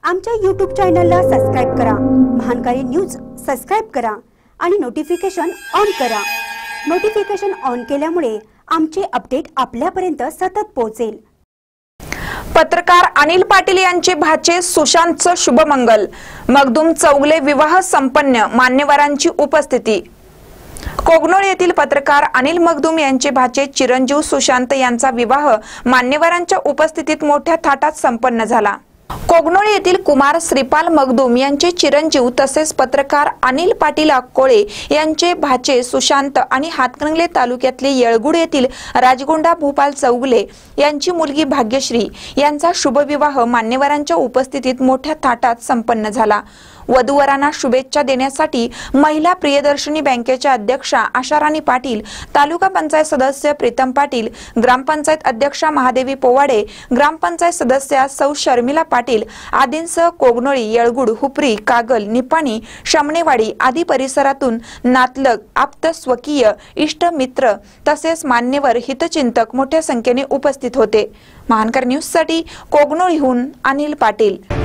आमच्या YouTube चॅनलला subscribe करा, महानकारी न्यूज सबस्क्राइब करा आणि नोटिफिकेशन ऑन करा। नोटिफिकेशन ऑन केल्यामुळे आमचे अपडेट आपल्यापर्यंत सतत पोहोचेल। पत्रकार अनिल पाटील यांचे भाचे सुशांतचं शुभमंगल, मगदूम चौगले विवाह संपन्न, मान्यवरांची उपस्थिती। कोगनोळ येथील पत्रकार अनिल मगदूम यांचे भाचे चिरंजीव सुशांत यांचा विवाह मान्यवरांच्या उपस्थितीत मोठ्या थाटात संपन्न झाला। कोगनोळ येथील कुमार श्रीपाल मगदूम यांचे चिरंजीव तसेच पत्रकार अनिल पाटील अक्कोळे यांचे भाचे सुशांत आणि हातकणंगले तालुक्यातले येळगुड येथील राजगोंडा भूपाल चौगले यांची मुलगी भाग्यश्री यांचा शुभविवाह मान्यवरांच्या उपस्थितीत मोठ्या थाटात संपन्न झाला। वधूवरांना शुभेच्छा देण्यासाठी महिला प्रियदर्शनी बँकेच्या अध्यक्षा आशाराणी पाटील, तालुका पंचायत सदस्य प्रीतम पाटील, ग्रामपंचायत अध्यक्षा महादेवी पोवाडे, ग्रामपंचायत सदस्या सौ शर्मिला पाटील आदींसह कोगनोळी, येळगुड, हुपरी, कागल, निपाणी, शमनेवाडी आदी परिसरातून नातलग, आप्त, स्वकीय, इष्ट मित्र तसेच मान्यवर हितचिंतक मोठ्या संख्येने उपस्थित होते। महानकर न्यूज साठी कोगनोळीहून अनिल पाटील।